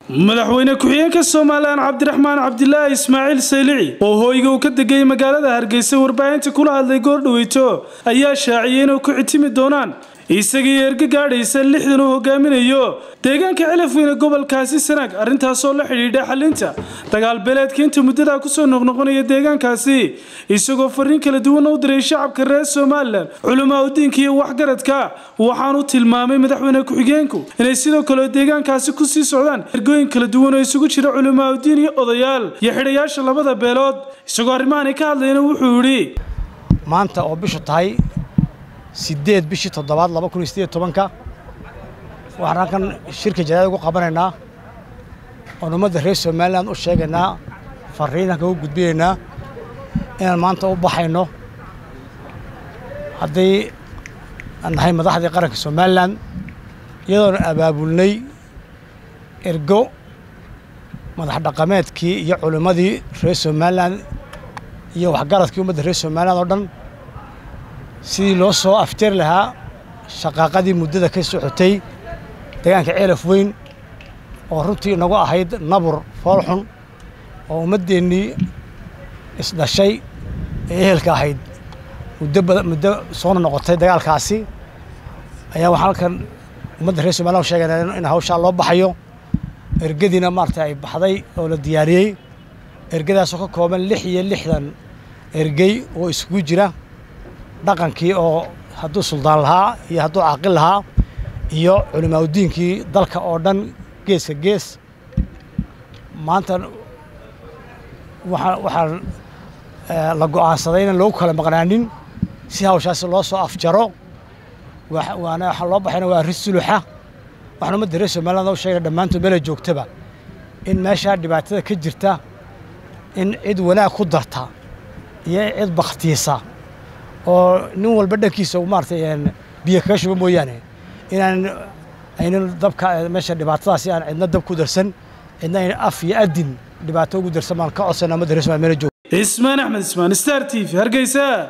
madaxweyne ku-xigeenka Soomaaliland Cabdiraxmaan Cabdilaahi Ismaaciil Saylici oo hoyga uu ka degay magaalada Hargeysa warbaahinta kula hadlay goordhaweyto ayaa shaaciyay inuu ku xitimi doonaan isagii erga gaadhaysa 60 uu hogaaminayo deegaanka Celafweyne gobolkaasi Sanaag arintaas oo la xiriirta xalinta dagaal beeleedka inta muddada ku soo noqnoqonaya deegaankaasi isagoo fariin kala duwan u diray shacabka reer Soomaaliland culimada diinka iyo waxgaradka waxaanu tilmaamay madaxweyne ku-xigeenku inay sidoo kale deegaankaasi ku sii socdaan ergooyin kala duwan oo isugu jira culimada diin iyo odayaal iyo xidhayaasha labada beelood isagoo arrimahan ka hadlayna wuxuu yiri maanta oo bishu tahay 8 bishii 7 2018 waxaan kan shirka jaraa'id ugu qabanaynaa oo ummadda reer Soomaaliland u sheegaynaa fariinaha ugu gudbinaynaa in maanta u baxayno haddii annahay madaxda qaranka Soomaaliland iyadoo abaabulnay ergo madax dhaqameedkii iyo culimadii reer Soomaaliland iyo waxgaradkii ummadda reer Soomaaliland oo dhan sidii loo soo aftir lahaa shaqaqadii muddada ka socotay deegaanka Celafweyne oo runtii inagu ahayd nabur foolxun oo ummadeennii isdashay ehelka ahayd muddo soo noqotay dagaalkaasi ayaa waxaan halkan ummadda reer Soomaaliland sheeganaa in hawsha loo baxayo ergadina maartay ay baxday oo la diyaariyay ergadaas oo ka kooban 66 ergay oo isugu jira dhaqankii oo hadduu suldaan lahaa iyo hadduu caaqil lahaa iyo culimada diinkii dalka oo dhan geeska gees maanta waxaan la go'aansaday in loo kala maqnaanin si hawshaas loo soo afjaro waana waxa loo baxayna waa risuluxa waxaan ummadda reer Soomaaliland u sheegay dhammaantood meel joogtaba in meesha dhibaatada ka jirta in cid wanaag ku darta iyo cid bakhtiisa oo nin walba dhankiisa uu maartay biyo ka shubo mooyaane inaan dabka meesha dhibaatadaasi aan cidna dab ku darsan cidna af iyo adin dhibaato ugu darsan maan ka codsanaa ummadda reer Soomaaliland Ismaan Axmed Ismaan Star TV Hargeysa.